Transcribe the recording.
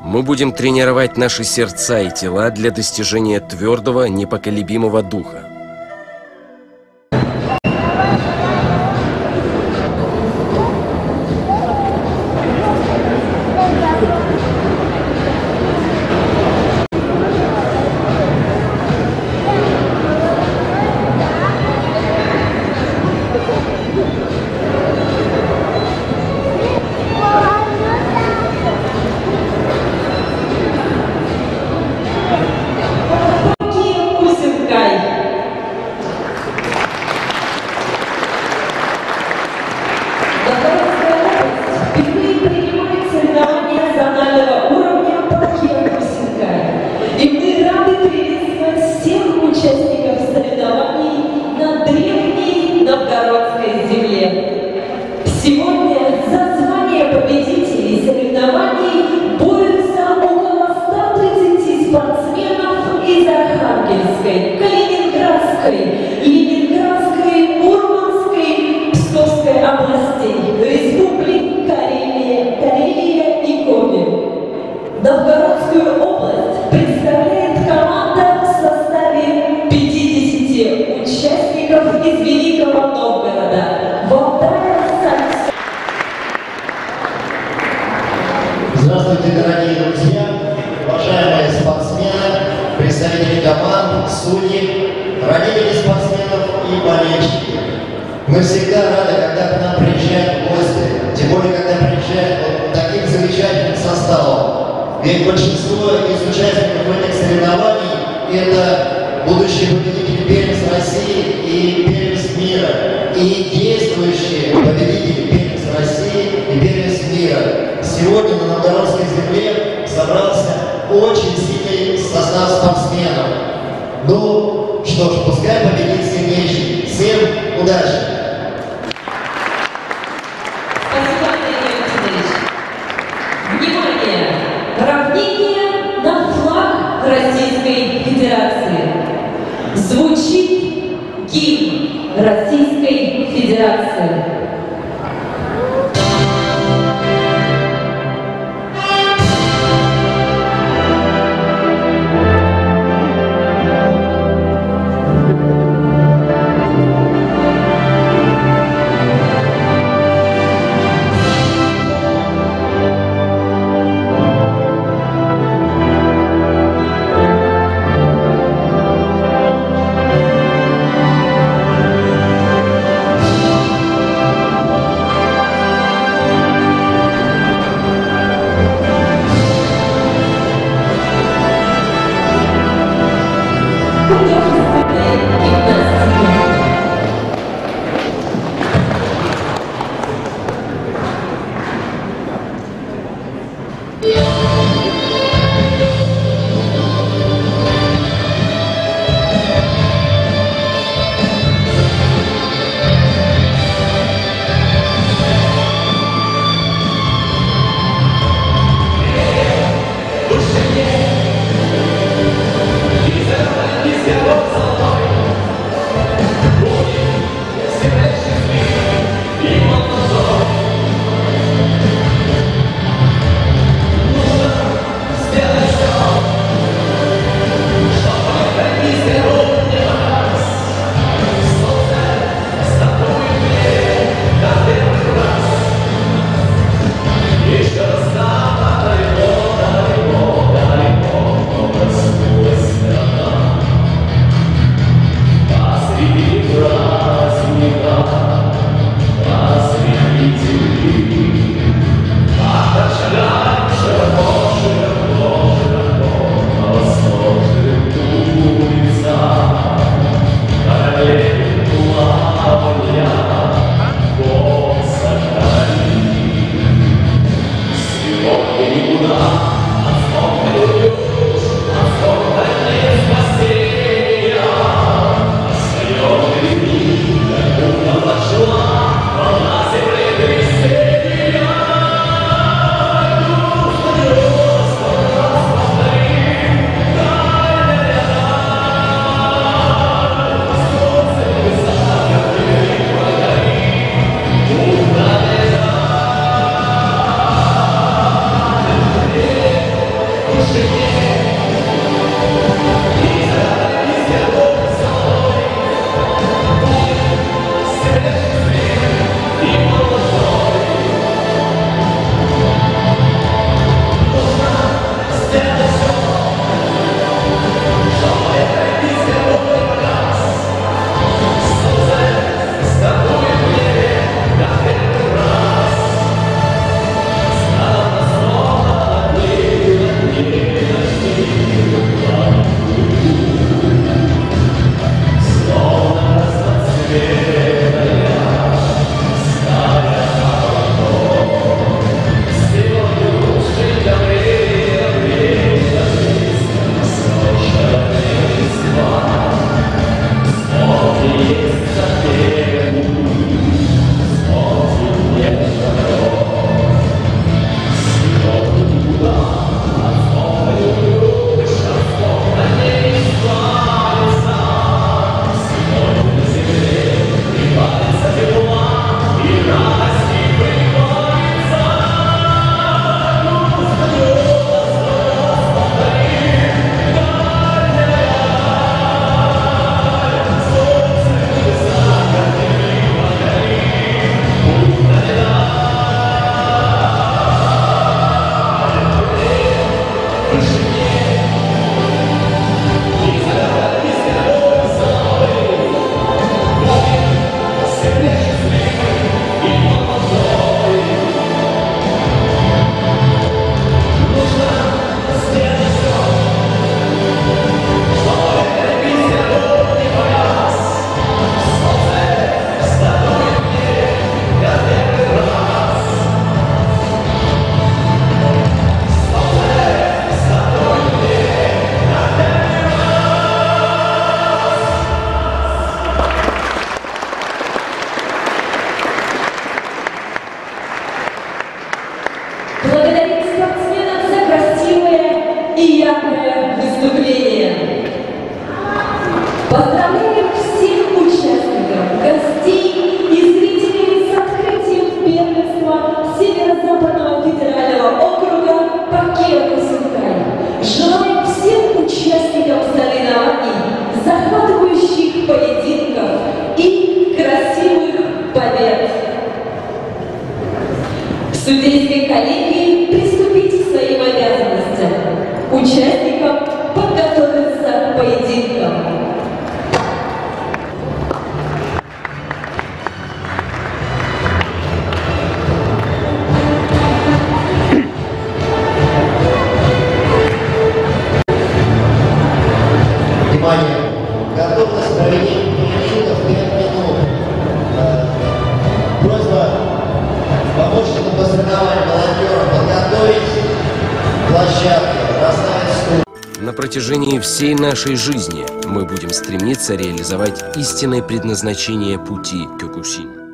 Мы будем тренировать наши сердца и тела для достижения твердого, непоколебимого духа. Ленинградской, Мурманской, Псковской областей, республик Карелия и Коми. Новгородскую область представляет команда в составе 50 участников из Великого Новгорода. Здравствуйте, дорогие друзья, уважаемые спортсмены, представители команд, судьи, родители спортсменов и болельщики. Мы всегда рады, когда к нам приезжают гости, тем более, когда приезжают вот таким замечательным составом. Ведь большинство из участников этих соревнований – это будущие победители первенства России и первенства мира, и действующие победители первенства России и первенства мира. Сегодня на Новгородской земле собрался очень сильный состав спортсменов. Ну что ж, пускай победит сильнейший. Всем удачи! Спасибо, Андрей Алексеевич. Внимание! Равнение на флаг Российской Федерации. Звучит гимн Российской Федерации. Благодарим спортсменов за красивое и яркое выступление. Поздравляем всех участников, гостей и зрителей с открытием первенства Северо-Западного федерального округа по Кирово-Красноярску. Желаем всем участникам соревнований захватывающих поединков и красивых побед. Судейской коллегии приступите к своим обязанностям. Участникам подготовиться к поединкам. Внимание! Готовность проведения поединков 5 минут. Просьба помощникам по соревнованиям волонтерам подготовить площадку, расставить стул. На протяжении всей нашей жизни мы будем стремиться реализовать истинное предназначение пути Кёкусин.